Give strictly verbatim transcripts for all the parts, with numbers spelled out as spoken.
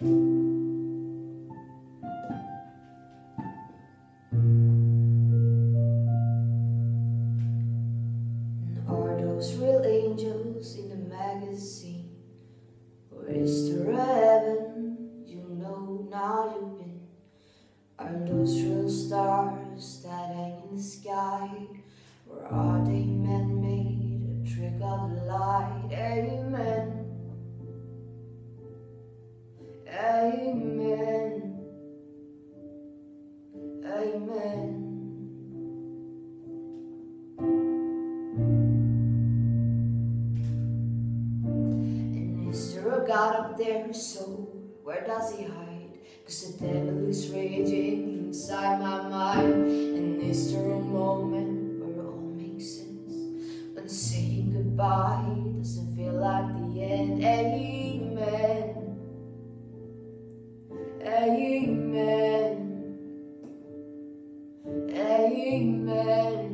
And are those real angels in the magazine? Or is there a heaven you know now you've been? Are those real stars that hang in the sky? Or are they man-made, a trick of the light? Amen. Amen. Amen. And is there a God up there? So where does he hide? 'Cause the devil is raging inside my mind. And is there a moment where it all makes sense, when saying goodbye doesn't feel like the end? Amen. Amen. Amen.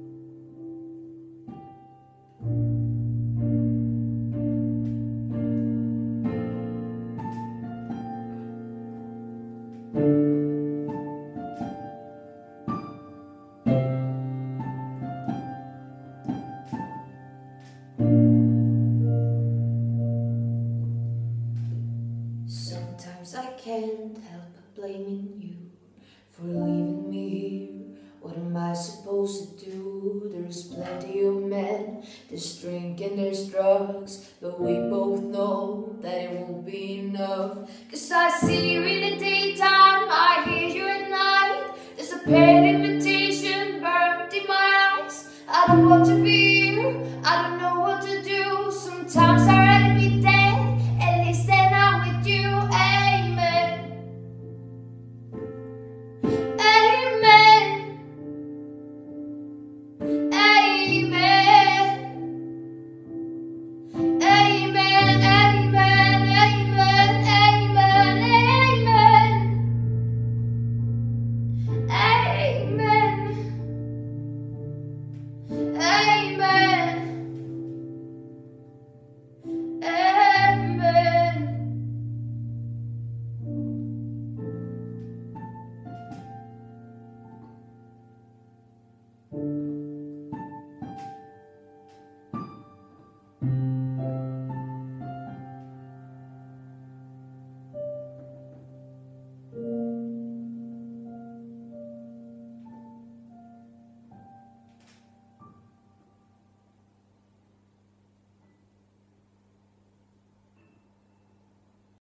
Sometimes I can't help but blaming you for leaving me here. What am I supposed to do? There's plenty of men, there's drink and there's drugs, but we both know that it won't be enough. 'Cause I see